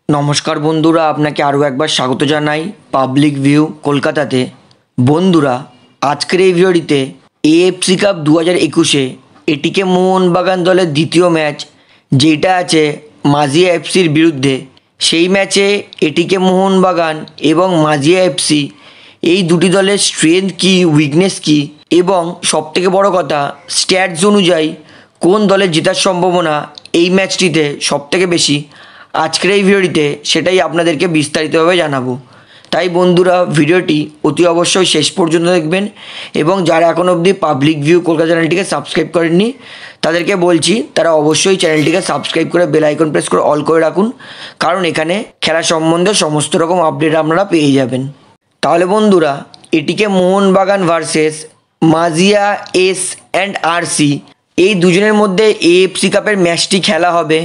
নমস্কার বন্ধুরা, আপনাকে আরও একবার স্বাগত জানাই পাবলিক ভিউ কলকাতাতে। বন্ধুরা, আজকের এই ভিডিওটিতে এএফসি কাপ 2021-এ এটিকে মোহনবাগান দলের দ্বিতীয় ম্যাচ, যেটা আছে মাজিয়া এফসির বিরুদ্ধে, সেই ম্যাচে এটিকে মোহনবাগান এবং মাজিয়া এফসি এই দুটি দলের স্ট্রেংথ কী, উইকনেস কী এবং সবথেকে বড় কথা স্ট্যাটস অনুযায়ী কোন দলের জেতার সম্ভাবনা এই ম্যাচটিতে সবথেকে বেশি, আজকের এই ভিডিওটিতে সেটাই আপনাদেরকে বিস্তারিতভাবে জানাবো। তাই বন্ধুরা, ভিডিওটি অতি অবশ্যই শেষ পর্যন্ত দেখবেন এবং যারা এখন অবধি পাবলিক ভিউ কলকাতা চ্যানেলটিকে সাবস্ক্রাইব করেননি তাদেরকে বলছি তারা অবশ্যই চ্যানেলটিকে সাবস্ক্রাইব করে বেল আইকন প্রেস করে অল করে রাখুন, কারণ এখানে খেলা সম্বন্ধে সমস্ত রকম আপডেট আপনারা পেয়ে যাবেন। তাহলে বন্ধুরা, এটিকে Mohun Bagan versus Maziya S and RC এই দুজনের মধ্যে এএফসি কাপের ম্যাচটি খেলা হবে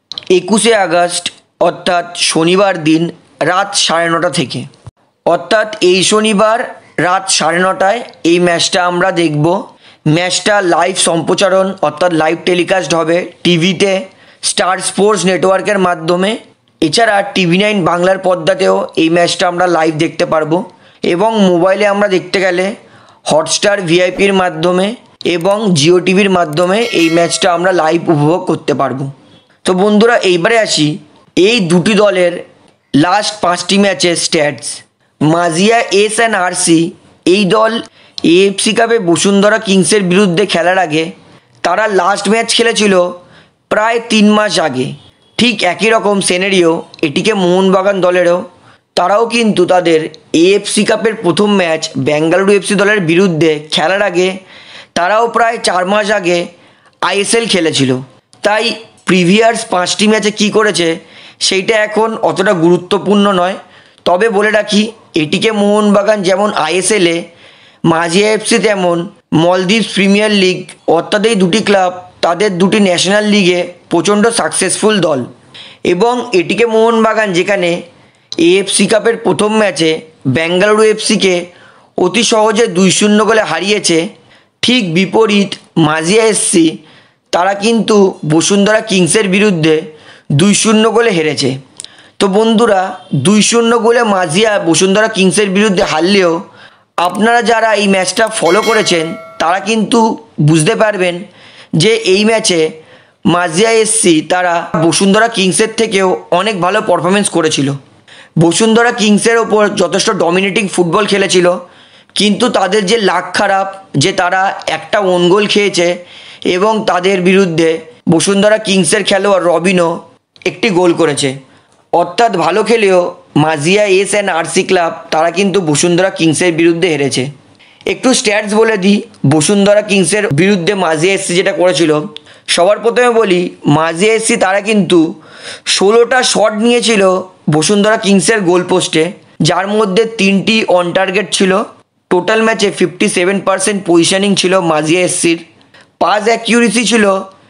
21শে আগস্ট অর্থাৎ শনিবার দিন রাত 9:30 থেকে। অর্থাৎ এই শনিবার রাত 9:30টায় এই ম্যাচটা আমরা দেখব। ম্যাচটা লাইভ সম্প্রচারণ অর্থাৎ লাইভ টেলিকাস্ট হবে টিভিতে, স্টার স্পোর্টস নেটওয়ার্কের মাধ্যমে। এছাড়া TV9 বাংলার পর্দাতেও এই ম্যাচটা আমরা লাইভ দেখতে পারবো এবং মোবাইলে আমরা দেখতে গেলে হটস্টার ভিআইপির মাধ্যমে এবং জিও টিভির মাধ্যমে এই ম্যাচটা আমরা লাইভ উপভোগ করতে পারবো। তো বন্ধুরা, এইবারে আসি এই দুটি দলের লাস্ট 5টি ম্যাচের stats. Maziya S and RC এই দল এএফসি কাপে বসুন্ধরা কিংসের বিরুদ্ধে খেলার আগে তারা লাস্ট ম্যাচ খেলেছিল প্রায় 3 মাস আগে। ঠিক একই রকম সিনারিও এটিকে মোহনবাগান দলেরও। তারাও কিন্তু তাদের এএফসি কাপের প্রথম ম্যাচ বেঙ্গালুরু এফসি দলের বিরুদ্ধে খেলার আগে তারাও প্রায় 4 মাস আগে আইএসএল খেলেছিল। তাই প্রিভিয়াস 5টি ম্যাচে কী করেছে সেইটা এখন অতটা গুরুত্বপূর্ণ নয়। তবে বলে রাখি, এটিকে মোহনবাগান যেমন আইএসএলে, মাজিয়া এফসি তেমন মলদ্বীপ প্রিমিয়ার লিগ, অর্থাৎ এই দুটি ক্লাব তাদের দুটি ন্যাশনাল লিগে প্রচণ্ড সাকসেসফুল দল। এবং এটিকে মোহনবাগান যেখানে এএফসি কাপের প্রথম ম্যাচে বেঙ্গালুরু এফসিকে অতি সহজে 2-0 গোলে হারিয়েছে, ঠিক বিপরীত মাজিয়া এফসি তারা কিন্তু বসুন্ধরা কিংসের বিরুদ্ধে 2-0 গোলে হেরেছে। তো বন্ধুরা, 2-0 গোলে মাজিয়া বসুন্ধরা কিংসের বিরুদ্ধে হারলেও আপনারা যারা এই ম্যাচটা ফলো করেছেন তারা কিন্তু বুঝতে পারবেন যে এই ম্যাচে মাজিয়া এফসি তারা বসুন্ধরা কিংসের থেকেও অনেক ভালো পারফরমেন্স করেছিল। বসুন্ধরা কিংসের ওপর যথেষ্ট ডমিনেটিং ফুটবল খেলেছিল, কিন্তু তাদের যে লাক খারাপ যে তারা একটা ওন গোল খেয়েছে এবং তাদের বিরুদ্ধে বসুন্ধরা কিংসের খেলোয়াড় রবিনও একটি গোল করেছে। অর্থাৎ ভালো খেলেও Maziya S and RC club তারা কিন্তু বসুন্ধরা কিংসের বিরুদ্ধে হেরেছে। একটু স্ট্যাটস বলে দিই বসুন্ধরা কিংসের বিরুদ্ধে মাজিয়া এসসি যেটা করেছিল। সবার প্রথমে বলি, মাজিয়া এসসি তারা কিন্তু 16টা শট নিয়েছিল বসুন্ধরা কিংসের গোল পোস্টে, যার মধ্যে 3টি অন টার্গেট ছিল। টোটাল ম্যাচে 57% পজিশনিং ছিল মাজিয়া এসসির। পাস অ্যাকিউরেসি ছিল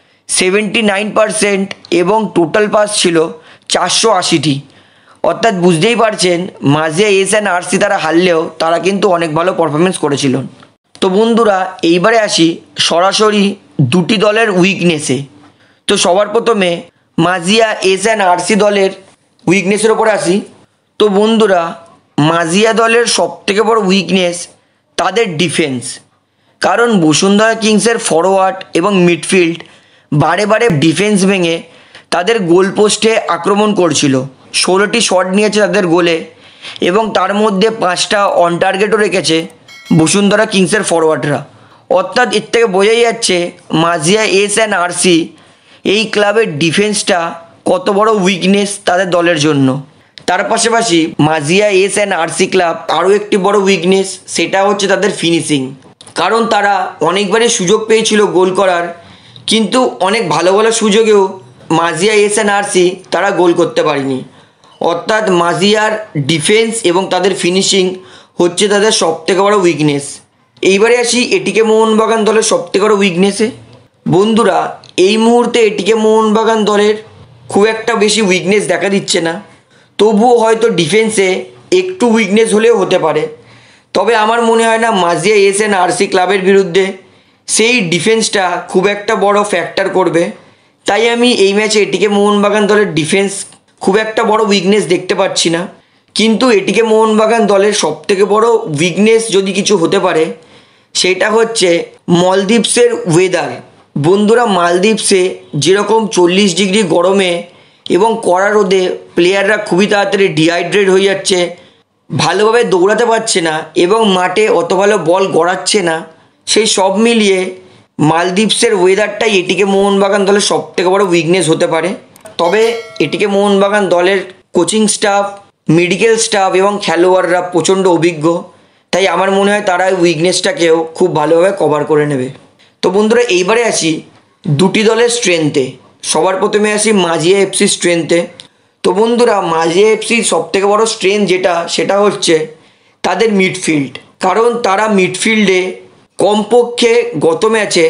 79% এবং টোটাল পাস ছিল 480টি। অর্থাৎ বুঝতেই পারছেন মাজিয়া এস অ্যান্ড আরসি তারা হারলেও তারা কিন্তু অনেক ভালো পারফরমেন্স করেছিল। তো বন্ধুরা, এইবারে আসি সরাসরি দুটি দলের উইকনেসে। তো সবার প্রথমে মাজিয়া এস অ্যান্ড আরসি দলের উইকনেসের ওপরে আসি। তো বন্ধুরা, মাজিয়া দলের সবথেকে বড় উইকনেস তাদের ডিফেন্স। কারণ বসুন্ধরা কিংসের ফরওয়ার্ড এবং মিডফিল্ড বারে বারে ডিফেন্স ভেঙে তাদের গোল পোস্টে আক্রমণ করছিল। 16টি শট নিয়েছে তাদের গোলে এবং তার মধ্যে 5টা অন টার্গেটও রেখেছে বসুন্ধরা কিংসের ফরওয়ার্ডরা। অর্থাৎ এর থেকে বোঝাই যাচ্ছে মাজিয়া এস অ্যান্ড আরসি এই ক্লাবের ডিফেন্সটা কত বড় উইকনেস তাদের দলের জন্য। তার পাশাপাশি Maziya S and RC club আরও একটি বড় উইকনেস, সেটা হচ্ছে তাদের ফিনিশিং। কারণ তারা অনেকবারই সুযোগ পেয়েছিল গোল করার, কিন্তু অনেক ভালো ভালো সুযোগেও মাজিয়া এস অ্যান্ড আরসি তারা গোল করতে পারেনি। অর্থাৎ মাজিয়ার ডিফেন্স এবং তাদের ফিনিশিং হচ্ছে তাদের সবথেকে বড় উইকনেস। এইবারে আসি এটিকে মোহনবাগান দলের সবথেকে বড় উইকনেসে। বন্ধুরা, এই মুহূর্তে এটিকে মোহনবাগান দলের খুব একটা বেশি উইকনেস দেখা দিচ্ছে না, তবুও হয়তো ডিফেন্সে একটু উইকনেস হলেও হতে পারে। তবে আমার মনে হয় না মাজিয়া এস অ্যান্ড আরসি ক্লাবের বিরুদ্ধে সেই ডিফেন্সটা খুব একটা বড় ফ্যাক্টর করবে। তাই আমি এই ম্যাচে এটিকে মোহনবাগান দলের ডিফেন্স খুব একটা বড় উইকনেস দেখতে পাচ্ছি না। কিন্তু এটিকে মোহনবাগান দলের সবথেকে বড় উইকনেস যদি কিছু হতে পারে সেটা হচ্ছে মলদ্বীপসের ওয়েদার। বন্ধুরা, মালদ্বীপসে যেরকম 40 ডিগ্রি গরমে এবং কড়া রোদে প্লেয়াররা খুবই তাড়াতাড়ি ডিহাইড্রেট হয়ে যাচ্ছে, ভালোভাবে দৌড়াতে পারছে না এবং মাঠে অত ভালো বল গড়াচ্ছে না, সেই সব মিলিয়ে মালদ্বীপসের ওয়েদারটাই এটিকে মোহনবাগান দলের সবথেকে বড় উইকনেস হতে পারে। তবে এটিকে মোহনবাগান দলের কোচিং স্টাফ, মেডিকেল স্টাফ এবং খেলোয়াড়রা প্রচণ্ড অভিজ্ঞ, তাই আমার মনে হয় তারা উইকনেসটাকেও খুব ভালোভাবে কভার করে নেবে। তো বন্ধুরা, এইবারে আসি দুটি দলের স্ট্রেংথে। সবার প্রথমে আসি মাঝিয়া এফসি স্ট্রেংথে। তো বন্ধুরা, মাঝিয়া এফসির সবথেকে বড় স্ট্রেংথ সেটা হচ্ছে তাদের মিডফিল্ড। কারণ তারা মিডফিল্ডে কমপক্ষে গত ম্যাচে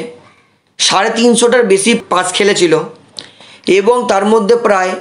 350টার বেশি পাস খেলেছিল এবং তার মধ্যে প্রায়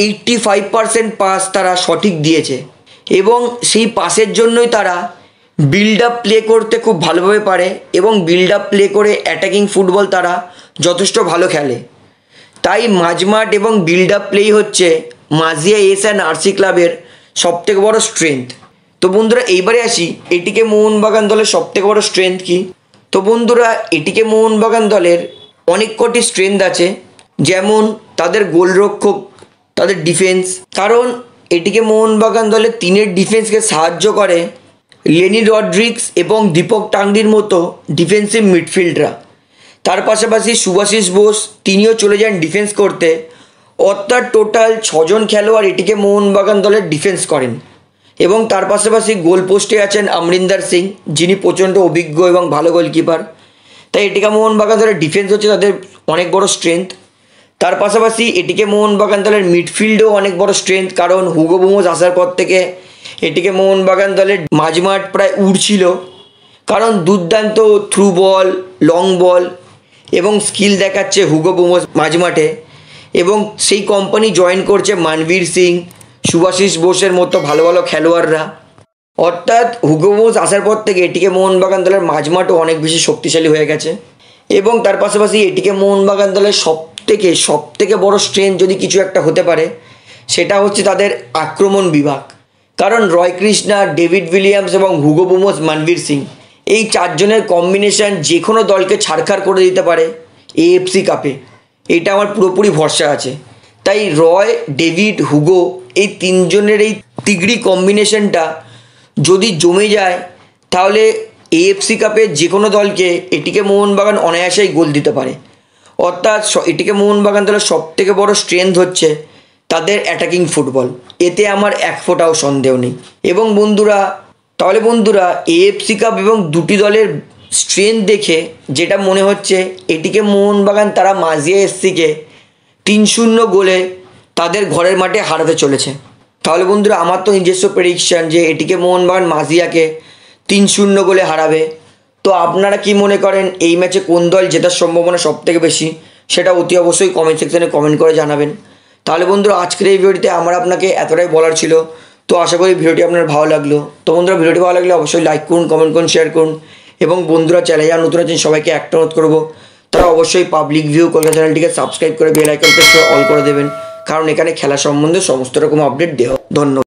85% পাস তারা সঠিক দিয়েছে এবং সেই পাসের জন্যই তারা বিল্ড আপ প্লে করতে খুব ভালোভাবে পারে এবং বিল্ড আপ প্লে করে অ্যাটাকিং ফুটবল তারা যথেষ্ট ভালো খেলে। তাই মাঝমাঠ এবং বিল্ড আপ প্লেই হচ্ছে মাঝিয়া এস অ্যান্ড আরসি ক্লাবের সবথেকে বড় স্ট্রেংথ। তো বন্ধুরা, এইবারে আসি এটিকে মোহনবাগান দলের সবথেকে বড় স্ট্রেংথ কী। তো বন্ধুরা, এটিকে মোহনবাগান দলের অনেক কটি স্ট্রেংথ আছে, যেমন তাদের গোলরক্ষক, তাদের ডিফেন্স। কারণ এটিকে মোহনবাগান দলের 3 ডিফেন্সকে সাহায্য করে লেনি রড্রিক্স এবং দীপক টাংরির মতো ডিফেন্সিভ মিডফিল্ডরা। তার পাশাপাশি সুভাশিস বোস, তিনিও চলে যান ডিফেন্স করতে। অর্থাৎ টোটাল 6জন খেলোয়াড় এটিকে মোহনবাগান দলের ডিফেন্স করেন এবং তার পাশাপাশি গোল পোস্টে আছেন অমরিন্দর সিং, যিনি প্রচণ্ড অভিজ্ঞ এবং ভালো গোলকিপার। তাই এটিকে মোহনবাগান দলের ডিফেন্স হচ্ছে তাদের অনেক বড় স্ট্রেংথ। তার পাশাপাশি এটিকে মোহনবাগান দলের মিডফিল্ডেও অনেক বড় স্ট্রেংথ। কারণ হুগো বুমোস আসার পর থেকে এটিকে মোহনবাগান দলের মাঝমাঠ প্রায় উড়ছিল, কারণ দুর্দান্ত থ্রু বল, লং বল এবং স্কিল দেখাচ্ছে হুগো বুমোস মাঝমাঠে। এবং সেই কোম্পানি জয়েন করছে মানবীর সিং, সুভাশিস বোসের মতো ভালো ভালো খেলোয়াড়রা। অর্থাৎ হুগো বুমোস আসার পর থেকে এটিকে মোহনবাগান দলের মাঝমাঠও অনেক বেশি শক্তিশালী হয়ে গেছে। এবং তার পাশাপাশি এটিকে মোহনবাগান দলের সবথেকে বড় স্ট্রেংথ যদি কিছু একটা হতে পারে সেটা হচ্ছে তাদের আক্রমণ বিভাগ। কারণ রয় কৃষ্ণা, ডেভিড উইলিয়ামস এবং হুগো বুমোস, মানবীর সিং, এই 4 জনের কম্বিনেশন যে কোনো দলকে ছাড়খাড় করে দিতে পারে এএফসি কাপে, এটা আমার পুরোপুরি ভরসা আছে। তাই রয়, ডেভিড, হুগো এই 3 জনের এই তিগড়ি কম্বিনেশনটা যদি জমে যায় তাহলে এএফসি কাপে যে কোনো দলকে এটিকে মোহনবাগান অনায়াসেই গোল দিতে পারে। অর্থাৎ এটিকে মোহনবাগান দলের সবথেকে বড় স্ট্রেংথ হচ্ছে তাদের অ্যাটাকিং ফুটবল, এতে আমার এক ফোঁটাও সন্দেহ নেই। এবং বন্ধুরা এএফসি কাপ এবং দুটি দলের স্ট্রেংথ দেখে যেটা মনে হচ্ছে এটিকে মোহনবাগান তারা মাঝিয়া এফসিকে 3-0 গোলে তাদের ঘরের মাঠে হারাতে চলেছে। তাহলে বন্ধুরা, আমার তো নিজস্ব প্রেডিকশান যে এটিকে মোহনবাগান মাঝিয়াকে 3-0 গোলে হারাবে। তো আপনারা কি মনে করেন এই ম্যাচে কোন দল জেতার সম্ভাবনা সবথেকে বেশি, সেটা অতি অবশ্যই কমেন্ট সেকশানে কমেন্ট করে জানাবেন। তাহলে বন্ধুরা, আজকের এই ভিডিওটিতে আমার আপনাকে এতটাই বলার ছিল। তো আশা করি ভিডিওটি আপনার ভালো লাগলো। তো বন্ধুরা, ভিডিওটি ভালো লাগলে অবশ্যই লাইক করুন, কমেন্ট করুন, শেয়ার করুন এবং বন্ধুরা চ্যানেলে যারা নতুন আছেন সবাইকে একটা অনুরোধ করবো, তারা অবশ্যই পাবলিক ভিউ কলকাতা চ্যানেলটিকে সাবস্ক্রাইব করে বেল আইকন প্রেস করে অল করে দেবেন, কারণ এখানে খেলা সম্বন্ধে সমস্ত রকম আপডেট দেওয়া। ধন্যবাদ।